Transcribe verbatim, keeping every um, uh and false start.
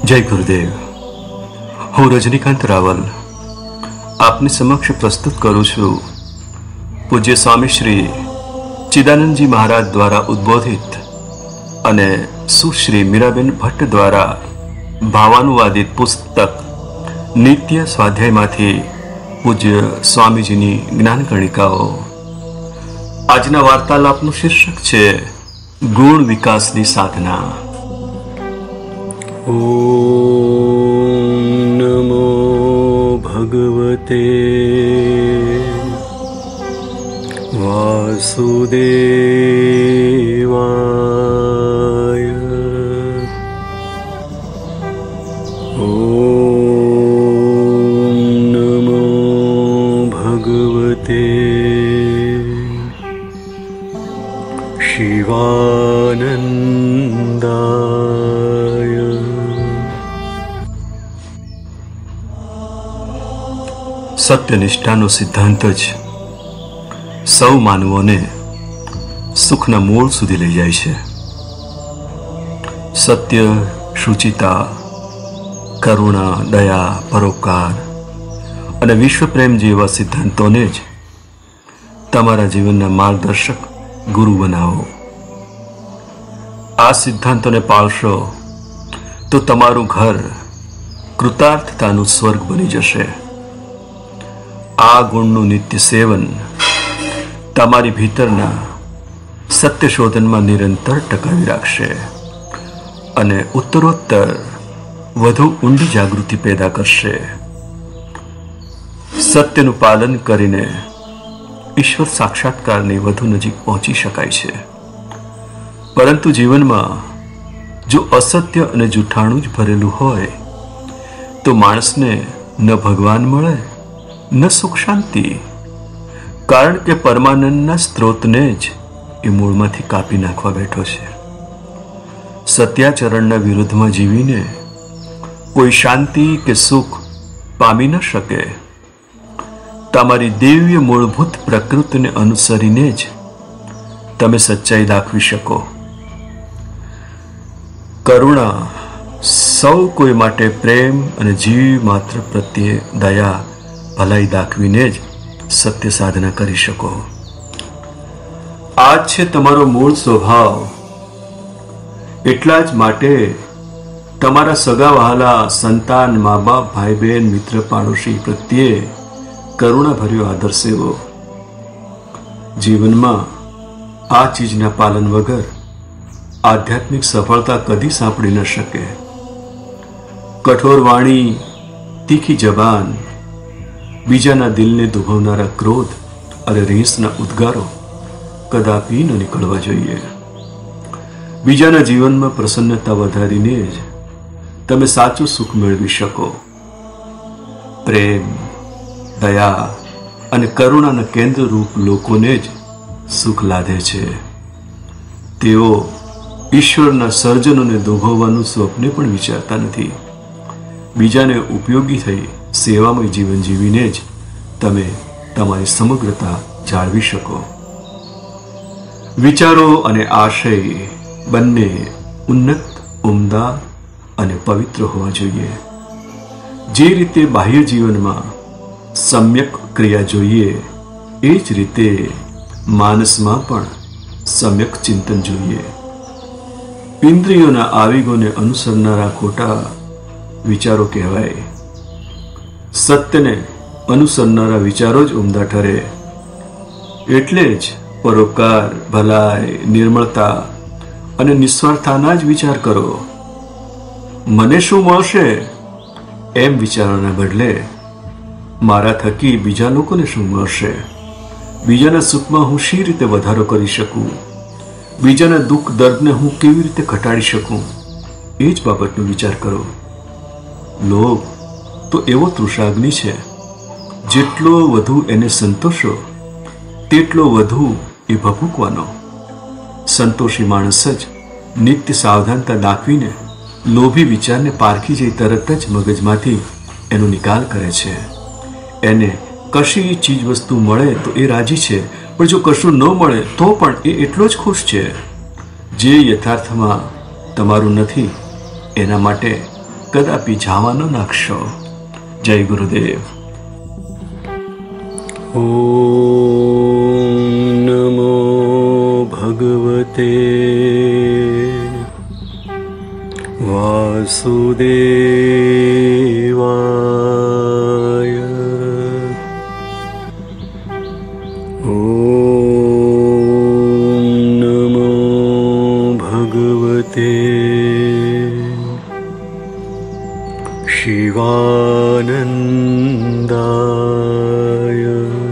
जय गुरुदेव। हूँ रजनीकांत रावल आपनी समक्ष प्रस्तुत करूँ छूं पूज्य स्वामी श्री चिदानंद जी महाराज द्वारा उद्बोधित अने सुश्री मीराबेन भट्ट द्वारा भावानुवादित पुस्तक नित्य स्वाध्यायमांथी पूज्य स्वामीजीनी ज्ञान कणिकाओ। आजना वार्तालापनुं शीर्षक छे गुण विकासनी साधना। ओम नमो भगवते वासुदेवाय। ओम नमो भगवते शिवानंदाय। सत्यनिष्ठाનો સિદ્ધાંત જ સૌ માનવોને સુખના મૂળ સુધી લઈ જાય છે। સત્ય, શુચિતા, કરુણા, દયા, પરોપકાર અને વિશ્વપ્રેમ જેવા સિદ્ધાંતોને જ તમારા જીવનના માર્ગદર્શક ગુરુ બનાવો। આ સિદ્ધાંતોને પાળશો તો તમારું ઘર કૃતાર્થતાનું સ્વર્ગ બની જશે। आ गुणनु नित्य सेवन तमारी भीतरना सत्य शोधन में निरंतर टकावी राखशे अने उत्तरोत्तर वधु ऊंडी जागृति पैदा करशे। सत्यनु पालन करीने ईश्वर साक्षात्कारनी वधु नजीक पहुंची शकाय छे। परंतु जीवन में जो असत्य अने जूठाणु ज भरेलू होय तो माणसने न भगवान मळे न सुख शांति, कारण के परमानंदना स्त्रोतने ज ए मूळमांथी कापी नाखवा बेठो छे। सत्याचरणना विरुद्धमां जीवीने कोई शांति के सुख पामी न शके। तमारी दिव्य मूलभूत प्रकृतिने अनुसरीने ज तमे सच्चाई दाखवी शको। करुणा सौ कोई माटे प्रेम अने जीव मात्र प्रत्ये दया भलाई दाखवीने ज सत्य साधना करी शको। आज छे तमारो मूळ स्वभाव, एटला ज माटे तमारा सगा वहाला संतान, माँ बाप, भाई बहन, मित्र, पाड़ोशी प्रत्ये करुणा भर्यो आदर सेवो। जीवन में आ चीजना पालन वगर आध्यात्मिक सफलता कदी सांपड़ी न शके। कठोर वाणी, तीखी जबान, बीजाना दिलने दुभवनारा क्रोध अरे रीसना उद्गारो कदापि न निकळवा जोईए। बीजाना जीवन में प्रसन्नता वधारीने ज तमे साचुं सुख मेळवी शको। प्रेम, दया अने करुणाना केंद्र रूप लोकोने ज सुख लादे छे। तेओ ईश्वरना सर्जनोने दुभववानुं स्वप्ने पण विचारता नथी। बीजाने उपयोगी थई सेवामय जीवन जीवीने ज तमे तमारी समग्रता जाळवी शको। विचारो अने आशय बंने उन्नत, उमदा अने पवित्र होवा जोईए। जे रीते बाह्य जीवन में सम्यक क्रिया जोईए ए ज रीते मानस में पण सम्यक चिंतन जोईए। इंद्रियोना आवेगोने अनुसरनारा खोटा विचारो कहेवाय। सत्य ने अनुसरनारा विचारो ज उमदा ठरे। एटले ज परोपकार, भलाई, निर्मलता अने निस्वार्थाना ज विचार करो। मने शुं मळशे एम विचारवाना बदले मारा थकी बीजा लोकोने शुं मळशे, बीजाना सुखमां हुं शी रीते वधारो करी शकूं, बीजाना दुख दर्दने हुं केवी रीते घटाडी शकूं, ए ज बाबतनो विचार करो। लोभ तो एवो तृषाग्नि छे, जेटलो वधु एने संतोषो तेटलो वधु ए भभूकवानो। संतोषी माणस ज नित्य सावधानता दाखवीने लोभी विचारने पारखी जई तरत ज मगजमांथी एनो निकाल करे छे। एने कशी चीज वस्तु मळे तो ए राजी छे, पण जो कशुं न मळे तो पण ए एटलो ज खुश छे। जे यथार्थमां તમારું નથી એના માટે કદાપી જવા ન નાખશો. જય ગુરુદેવ. ઓમ નમો ભગવતે વાસુદેવાય. ઓમ નમો ભગવતે શિવાનંદાય.